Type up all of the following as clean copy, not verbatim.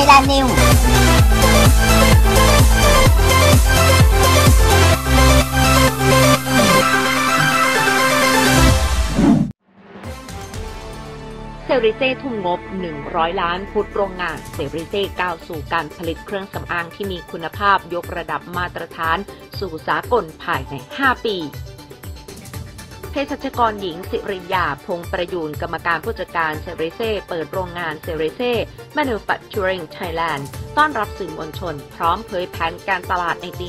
Thailand News เซริเซ่ทุ่มงบ100 ล้านพุทธโรงงานเซริเซ่ก้าวสู่การผลิตเครื่องสำอางที่มีคุณภาพยกระดับมาตรฐานสู่สากลภายใน5 ปีเภสัชกรหญิงสิริยาพงษ์ประยูรกรรมการผู้จัดการเซริเซ่เปิดโรงงานเซริเซ่ Manufacturing Thailand ต้อนรับสื่อมวลชนพร้อมเผยแผนการตลาดในปี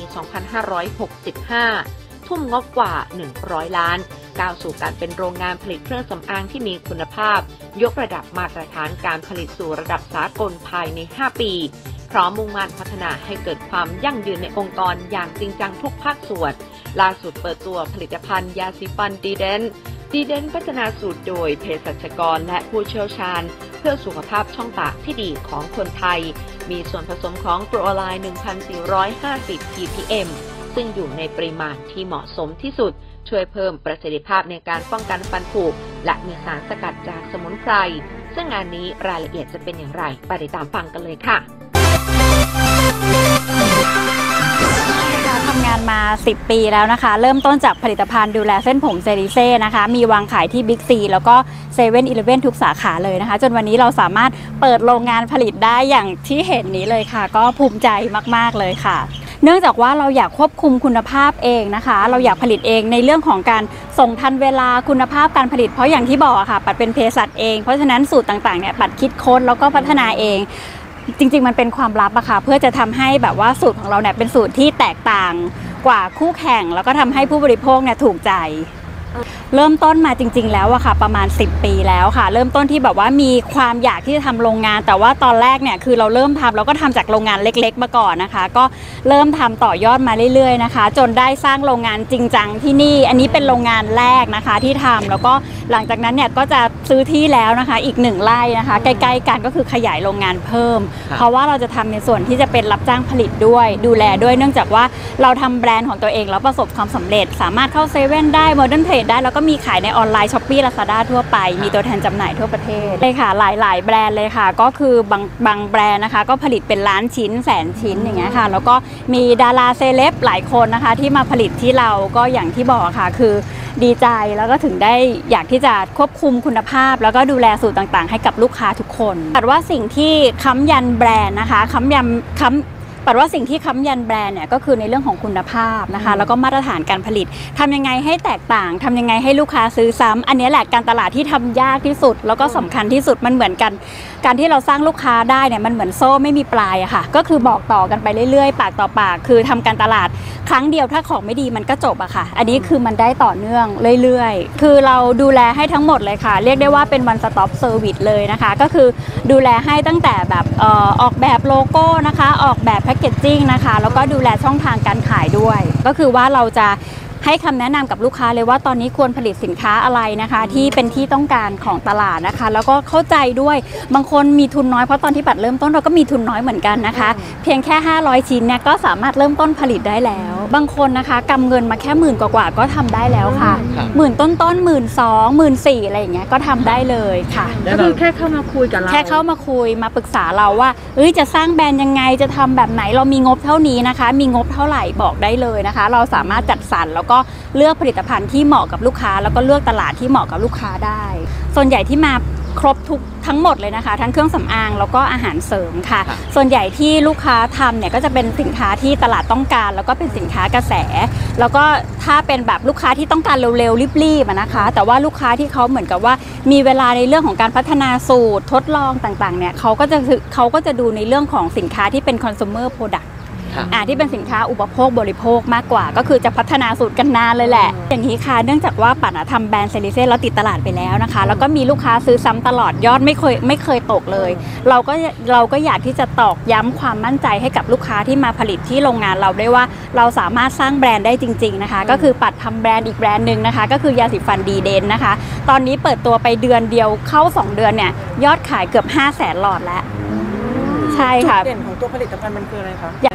2565 ทุ่มงบกว่า100 ล้านก้าวสู่การเป็นโรงงานผลิตเครื่องสำอางที่มีคุณภาพยกระดับมาตรฐานการผลิตสู่ระดับสากลภายใน5 ปีพร้อมมุ่งมั่นพัฒนาให้เกิดความยั่งยืนในองค์กรอย่างจริงจังทุกภาคส่วนล่าสุดเปิดตัวผลิตภัณฑ์ยาสีฟันดีเดนพัฒนาสูตรโดยเภสัชกรและผู้เชี่ยวชาญเพื่อสุขภาพช่องปากที่ดีของคนไทยมีส่วนผสมของโปรไลน์ 1,450 ppm ซึ่งอยู่ในปริมาณที่เหมาะสมที่สุดช่วยเพิ่มประสิทธิภาพในการป้องกันฟันผุและมีสารสกัดจากสมุนไพรซึ่งงานนี้รายละเอียดจะเป็นอย่างไรไปติดตามฟังกันเลยค่ะทำงานมา10 ปีแล้วนะคะเริ่มต้นจากผลิตภัณฑ์ดูแลเส้นผมเซริเซ่นะคะมีวางขายที่บิ๊กซีแล้วก็เซเว่นอีเลฟเว่นทุกสาขาเลยนะคะจนวันนี้เราสามารถเปิดโรงงานผลิตได้อย่างที่เห็นนี้เลยค่ะก็ภูมิใจมากๆเลยค่ะเนื่องจากว่าเราอยากควบคุมคุณภาพเองนะคะเราอยากผลิตเองในเรื่องของการส่งทันเวลาคุณภาพการผลิตเพราะอย่างที่บอกค่ะปัดเป็นเภสัชเองเพราะฉะนั้นสูตรต่างๆเนี่ยปัดคิดค้นแล้วก็พัฒนาเองจริงๆมันเป็นความลับอะค่ะเพื่อจะทำให้แบบว่าสูตรของเราเนี่ยเป็นสูตรที่แตกต่างกว่าคู่แข่งแล้วก็ทำให้ผู้บริโภคเนี่ยถูกใจเริ่มต้นมาจริงๆแล้วอะค่ะประมาณ10 ปีแล้วค่ะเริ่มต้นที่แบบว่ามีความอยากที่จะทำโรงงานแต่ว่าตอนแรกเนี่ยคือเราเริ่มทำเราก็ทำจากโรงงานเล็กๆมาก่อนนะคะก็เริ่มทำต่อยอดมาเรื่อยๆนะคะจนได้สร้างโรงงานจริงจังที่นี่อันนี้เป็นโรงงานแรกนะคะที่ทำแล้วก็หลังจากนั้นเนี่ยก็จะซื้อที่แล้วนะคะอีก1 ไร่นะคะใกล้ๆกันก็คือขยายโรงงานเพิ่มเพราะว่าเราจะทำในส่วนที่จะเป็นรับจ้างผลิตด้วยดูแลด้วยเนื่องจากว่าเราทำแบรนด์ของตัวเองแล้วประสบความสำเร็จสามารถเข้าเซเว่นได้โมเดิร์นเทรดได้แล้วก็มีขายในออนไลน์ Shopee Lazada ทั่วไปมีตัวแทนจำหน่ายทั่วประเทศเลยค่ะหลายๆแบรนด์เลยค่ะก็คือบางแบรนด์นะคะก็ผลิตเป็นล้านชิ้นแสนชิ้นอย่างเงี้ยค่ะแล้วก็มีดาราเซเลบหลายคนนะคะที่มาผลิตที่เราก็อย่างที่บอกค่ะคือดีใจแล้วก็ถึงได้อยากที่จะควบคุมคุณภาพแล้วก็ดูแลสูตรต่างๆให้กับลูกค้าทุกคนแต่ว่าสิ่งที่ค้ำยันแบรนด์นะคะปัดว่าสิ่งที่ค้ำยันแบรนด์เนี่ยก็คือในเรื่องของคุณภาพนะคะแล้วก็มาตรฐานการผลิตทำยังไงให้แตกต่างทำยังไงให้ลูกค้าซื้อซ้ำอันนี้แหละการตลาดที่ทำยากที่สุดแล้วก็สำคัญที่สุดมันเหมือนกันการที่เราสร้างลูกค้าได้เนี่ยมันเหมือนโซ่ไม่มีปลายอะค่ะก็คือบอกต่อกันไปเรื่อยๆปากต่อปากคือทำการตลาดครั้งเดียวถ้าของไม่ดีมันก็จบอะค่ะอันนี้คือมันได้ต่อเนื่องเรื่อยๆคือเราดูแลให้ทั้งหมดเลยค่ะเรียกได้ว่าเป็น one stop service เลยนะคะก็คือดูแลให้ตั้งแต่แบบออกแบบโลโก้นะคะออกแบบแพคเกจจิ้งนะคะแล้วก็ดูแลช่องทางการขายด้วยก็คือว่าเราจะให้คำแนะนำกับลูกค้าเลยว่าตอนนี้ควรผลิตสินค้าอะไรนะคะที่เป็นที่ต้องการของตลาดนะคะแล้วก็เข้าใจด้วยบางคนมีทุนน้อยเพราะตอนที่ปัดเริ่มต้นเราก็มีทุนน้อยเหมือนกันนะคะเพียงแค่500 ชิ้นเนี่ยก็สามารถเริ่มต้นผลิตได้แล้วบางคนนะคะกำเงินมาแค่10,000 กว่าก็ทำได้แล้วค่ะ10,000 ต้น12,000 14,000อะไรอย่างเงี้ยก็ทำได้เลยค่ะก็คือแค่เข้ามาคุยกับเราแค่เข้ามาคุยมาปรึกษาเราว่าจะสร้างแบรนด์ยังไงจะทำแบบไหนเรามีงบเท่านี้นะคะมีงบเท่าไหร่บอกได้เลยนะคะเราสามารถจัดสรรแล้วก็เลือกผลิตภัณฑ์ที่เหมาะกับลูกค้าแล้วก็เลือกตลาดที่เหมาะกับลูกค้าได้ส่วนใหญ่ที่มาครบทั้งหมดเลยนะคะทั้งเครื่องสำอางแล้วก็อาหารเสริมค่ะส่วนใหญ่ที่ลูกค้าทำเนี่ยก็จะเป็นสินค้าที่ตลาดต้องการแล้วก็เป็นสินค้ากระแสแล้วก็ถ้าเป็นแบบลูกค้าที่ต้องการเร็วๆรีบๆนะคะแต่ว่าลูกค้าที่เขาเหมือนกับว่ามีเวลาในเรื่องของการพัฒนาสูตรทดลองต่างๆเนี่ยเขาก็จะดูในเรื่องของสินค้าที่เป็น consumer productที่เป็นสินค้าอุปโภคบริโภคมากกว่าก็คือจะพัฒนาสูตรกันนานเลยแหละอย่างนี้ค่ะเนื่องจากว่าปัดทำแบรนด์เซริเซ่แล้วติดตลาดไปแล้วนะคะแล้วก็มีลูกค้าซื้อซ้ำตลอดยอดไม่เคยตกเลยเราก็อยากที่จะตอกย้ำความมั่นใจให้กับลูกค้าที่มาผลิตที่โรงงานเราได้ว่าเราสามารถสร้างแบรนด์ได้จริงๆนะคะก็คือปัดทำแบรนด์อีกแบรนด์หนึ่งนะคะก็คือยาสีฟันดีเดนนะคะตอนนี้เปิดตัวไปเดือนเดียวเข้า2 เดือนเนี่ยยอดขายเกือบ500,000 หลอดแล้วใช่ค่ะจุดเด่นของตัวผลิตภัณฑ์มันคืออะไรคะ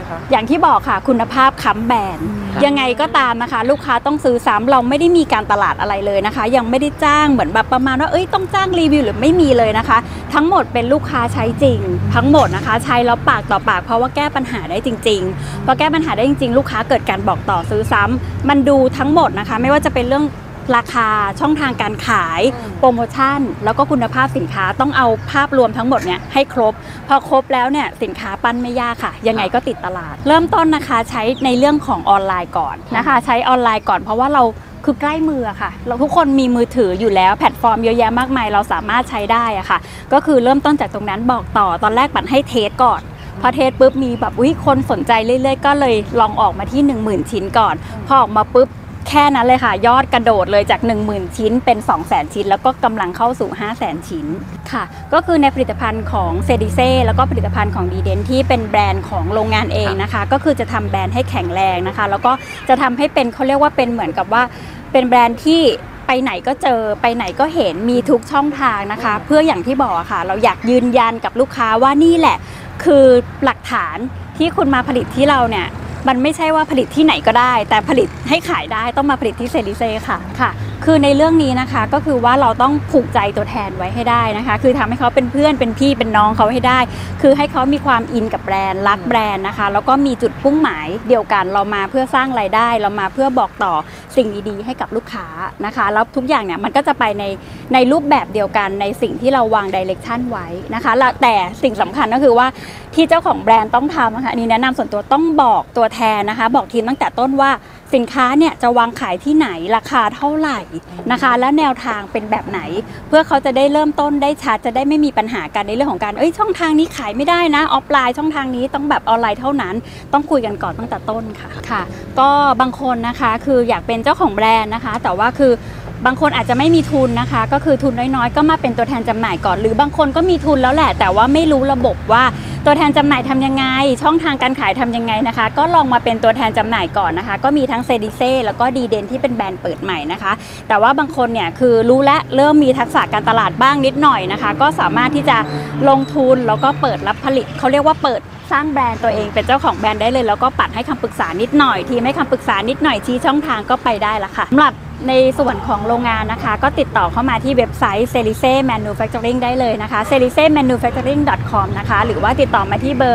คะอย่างที่บอกค่ะคุณภาพค้ำแบรนด์ยังไงก็ตามนะคะลูกค้าต้องซื้อซ้ำเราไม่ได้มีการตลาดอะไรเลยนะคะยังไม่ได้จ้างเหมือนแบบประมาณว่าต้องจ้างรีวิวหรือไม่มีเลยนะคะทั้งหมดเป็นลูกค้าใช้จริงทั้งหมดนะคะใช้แล้วปากต่อปากเพราะว่าแก้ปัญหาได้จริงๆพอแก้ปัญหาได้จริงๆลูกค้าเกิดการบอกต่อซื้อซ้ำมันดูทั้งหมดนะคะไม่ว่าจะเป็นเรื่องราคาช่องทางการขายโปรโมชั่นแล้วก็คุณภาพสินค้าต้องเอาภาพรวมทั้งหมดเนี่ยให้ครบพอครบแล้วเนี่ยสินค้าปั้นไม่ยากค่ะยังไงก็ติดตลาดเริ่มต้นนะคะใช้ในเรื่องของออนไลน์ก่อนนะคะใช้ออนไลน์ก่อนเพราะว่าเราคือใกล้มือค่ะเราทุกคนมีมือถืออยู่แล้วแพลตฟอร์มเยอะแยะมากมายเราสามารถใช้ได้อะค่ะก็คือเริ่มต้นจากตรงนั้นบอกต่อตอนแรกปันให้เทสก่อนพอเทสปุ๊บมีแบบคนสนใจเรื่อยๆก็เลยลองออกมาที่ 10,000 ชิ้นก่อนพอออกมาปุ๊บแค่นั้นเลยค่ะยอดกระโดดเลยจาก 10,000 ชิ้นเป็น 200,000 ชิ้นแล้วก็กำลังเข้าสู่ 500,000 ชิ้นค่ะก็คือในผลิตภัณฑ์ของเซดิเซ่แล้วก็ผลิตภัณฑ์ของดีเดนที่เป็นแบรนด์ของโรงงานเองนะคะก็คือจะทำแบรนด์ให้แข็งแรงนะคะแล้วก็จะทำให้เป็นเขาเรียกว่าเป็นเหมือนกับว่าเป็นแบรนด์ที่ไปไหนก็เจอไปไหนก็เห็นมีทุกช่องทางนะคะเพื่ออย่างที่บอกค่ะเราอยากยืนยันกับลูกค้าว่านี่แหละคือหลักฐานที่คุณมาผลิตที่เราเนี่ยมันไม่ใช่ว่าผลิตที่ไหนก็ได้แต่ผลิตให้ขายได้ต้องมาผลิตที่เซดิเซ่ค่ะคือในเรื่องนี้นะคะก็คือว่าเราต้องผูกใจตัวแทนไว้ให้ได้นะคะคือทำให้เขาเป็นเพื่อนเป็นพี่เป็นน้องเขาให้ได้คือให้เขามีความอินกับแบรนด์รักแบรนด์นะคะแล้วก็มีจุดมุ่งหมายเดียวกันเรามาเพื่อสร้างรายได้เรามาเพื่อบอกต่อสิ่งดีๆให้กับลูกค้านะคะแล้วทุกอย่างเนี่ยมันก็จะไปในรูปแบบเดียวกันในสิ่งที่เราวางดิเรกชันไว้นะคะแต่สิ่งสำคัญก็คือว่าที่เจ้าของแบรนด์ต้องทำนะคะอันนี้แนะนำส่วนตัวต้องบอกตัวแทนนะคะบอกทีมตั้งแต่ต้นว่าสินค้าเนี่ยจะวางขายที่ไหนราคาเท่าไหร่นะคะและแนวทางเป็นแบบไหนเพื่อเขาจะได้เริ่มต้นได้ชัดจะได้ไม่มีปัญหากันในเรื่องของการช่องทางนี้ขายไม่ได้นะออฟไลน์ช่องทางนี้ต้องแบบออนไลน์เท่านั้นต้องคุยกันก่อนตั้งแต่ต้นค่ะก็บางคนนะคะคืออยากเป็นเจ้าของแบรนด์นะคะแต่ว่าคือบางคนอาจจะไม่มีทุนนะคะก็คือทุนน้อยๆก็มาเป็นตัวแทนจำหน่ายก่อนหรือบางคนก็มีทุนแล้วแหละแต่ว่าไม่รู้ระบบว่าตัวแทนจำหน่ายทำยังไงช่องทางการขายทำยังไงนะคะก็ลองมาเป็นตัวแทนจำหน่ายก่อนนะคะก็มีทั้งเซดิเซ่แล้วก็ดีเดนที่เป็นแบรนด์เปิดใหม่นะคะแต่ว่าบางคนเนี่ยคือรู้และเริ่มมีทักษะการตลาดบ้างนิดหน่อยนะคะก็สามารถที่จะลงทุนแล้วก็เปิดรับผลิตเขาเรียกว่าเปิดสร้างแบรนด์ตัวเองเป็นเจ้าของแบรนด์ได้เลยแล้วก็ปัดให้คำปรึกษานิดหน่อยทีมให้คำปรึกษานิดหน่อยชี้ช่องทางก็ไปได้ละค่ะสำหรับในส่วนของโรงงานนะคะก็ติดต่อเข้ามาที่เว็บไซต์ Celice Manufacturing ได้เลยนะคะ celicemanufacturing.com นะคะหรือว่าติดต่อมาที่เบอร์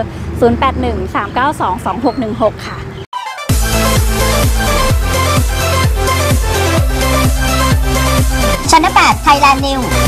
0813922616 ค่ะชั้น 8 Thailand New